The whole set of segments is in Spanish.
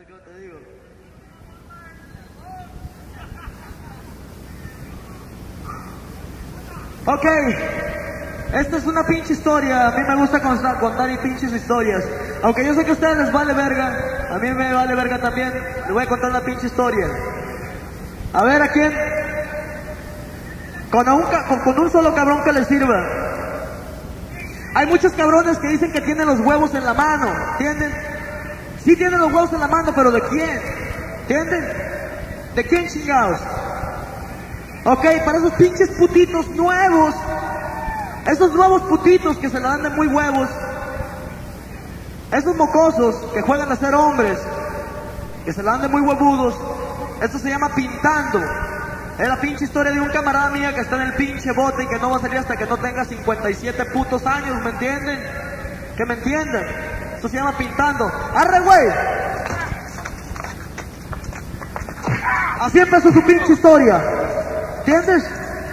¿Sabes qué te digo? Ok, esta es una pinche historia. A mí me gusta contar y pinches historias. Aunque yo sé que a ustedes les vale verga, a mí me vale verga también. Les voy a contar una pinche historia. A ver, ¿a quién? Con un solo cabrón que les sirva. Hay muchos cabrones que dicen que tienen los huevos en la mano, ¿entienden? Sí tienen los huevos en la mano, pero ¿de quién? ¿Entienden? ¿De quién chingados? Ok, para esos pinches putitos nuevos, esos nuevos putitos que se la dan de muy huevos, esos mocosos que juegan a ser hombres, que se la dan de muy huevudos, esto se llama pintando. Es la pinche historia de un camarada mía que está en el pinche bote y que no va a salir hasta que no tenga 57 putos años, ¿me entienden? Que me entiendan. Esto se llama pintando. ¡Arre, güey! Así empezó su pinche historia. ¿Entiendes?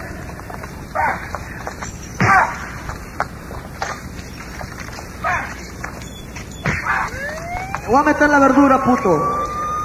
Me voy a meter la verdura, puto.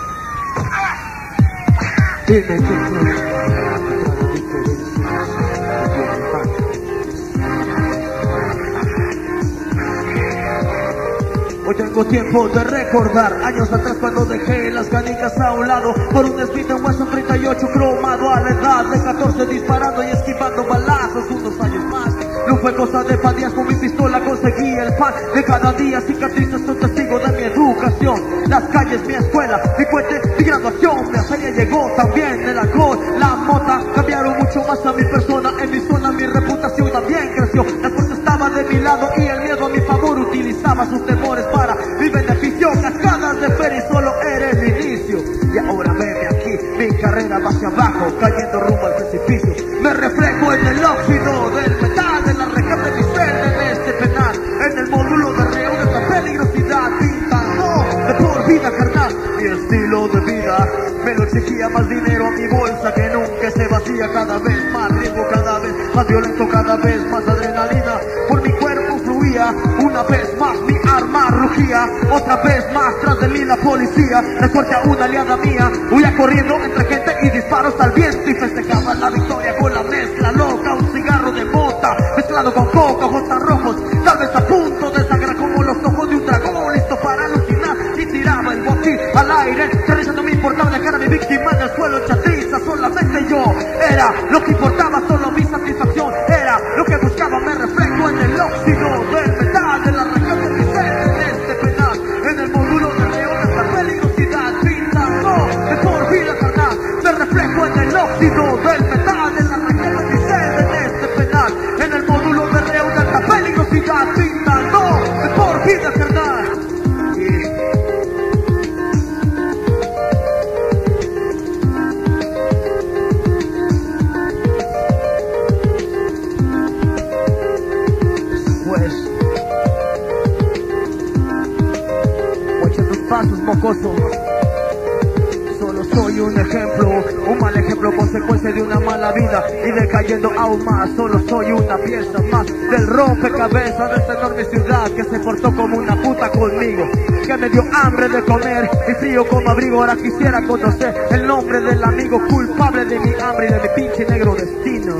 Hoy tengo tiempo de recordar años atrás cuando dejé las canicas a un lado por un speed de Wesson 38 cromado a la edad de 14 disparando y esquivando balazos unos años más. No fue cosa de pandillas, con mi pistola conseguí el pan de cada día. Cicatrices son testigos de mi educación. Las calles, mi escuela, mi puente, mi graduación. Mi hazaña llegó también el alcohol, la mota. Cambiaron mucho más a mi persona. En mi zona mi reputación también creció. La fuerza estaba de mi lado y el miedo a mi favor. Utilizaba sus temores para mi beneficio. Cascadas de feria y solo era el inicio. Y ahora veme aquí, mi carrera va hacia abajo, cayendo rumbo al precipicio. Me reflejo en el óxido del metal de la reja de mi celda en este penal. En el módulo de reo de esta peligrosidad, pintando de por vida carnal. Mi estilo de vida me lo exigía, más dinero a mi bolsa que nunca se vacía. Cada vez más riesgo, cada vez más violento, cada vez más adrenalina por mi cuerpo fluía. Una vez más mi arma rugía, otra vez más tras de mí la policía. De suerte a una aliada mía, huía corriendo entre gente y disparos al viento. Y festejaba la victoria con la mezcla loca, un cigarro de mota mezclado con coca, ojos tan rojos, tal vez a punto de sangrar como los ojos de un dragón, listo para alucinar. Y tiraba el botín al aire, que risa no me importaba dejar a mi víctima en el suelo chatiza. Solamente yo era lo que importaba, solo mi satisfacción era lo que buscaba. Me reflejo en el óxido del metal de la región de mi ser en este penal. En el módulo de reo de esta peligrosidad, pintando de por vida carnal. Me reflejo en el óxido del metal de la región de mi ser en este penal. En el módulo de reo de esta peligrosidad, pintando de por vida carnal. Pasos, mocoso. Solo soy un ejemplo, un mal ejemplo, consecuencia de una mala vida y decayendo aún más. Solo soy una pieza más del rompecabezas de esta enorme ciudad que se portó como una puta conmigo, que me dio hambre de comer y frío como abrigo. Ahora quisiera conocer el nombre del amigo culpable de mi hambre y de mi pinche negro destino.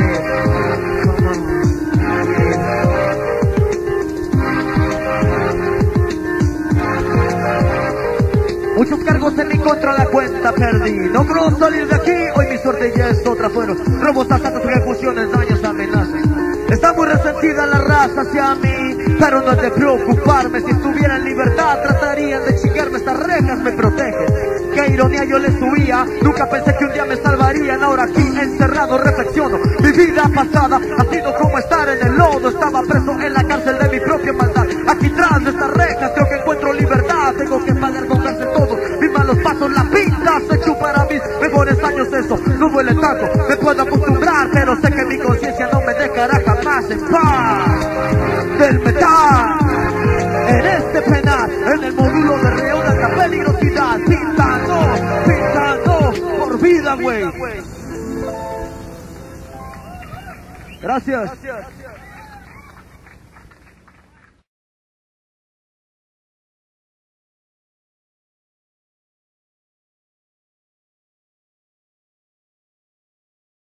Muchos cargos en mi contra, la cuenta perdí. No creo salir de aquí, hoy mi suerte ya es otra. Fueron robos, asaltos, ejecuciones, daños, amenazas. Está muy resentida la raza hacia mí, pero no es de preocuparme. Si estuviera en libertad tratarían de chingarme, estas rejas me protegen. Qué ironía, yo les huía, nunca pensé que un día me salvarían. Ahora aquí encerrado reflexiono, mi vida pasada ha sido como estar en el lodo. Estaba preso en la cárcel de mi propia maldad. Aquí tras de estas rejas creo que encuentro libertad. Tengo que pagar con cárcel todo, mis malos pasos, la pinta se chupa para mis mejores años. Eso no duele tanto, me puedo acostumbrar, pero sé que mi conciencia no me dejará jamás en paz. Del metal en este penal, en el módulo de reo de alta peligrosidad, pintando por vida, güey. Gracias.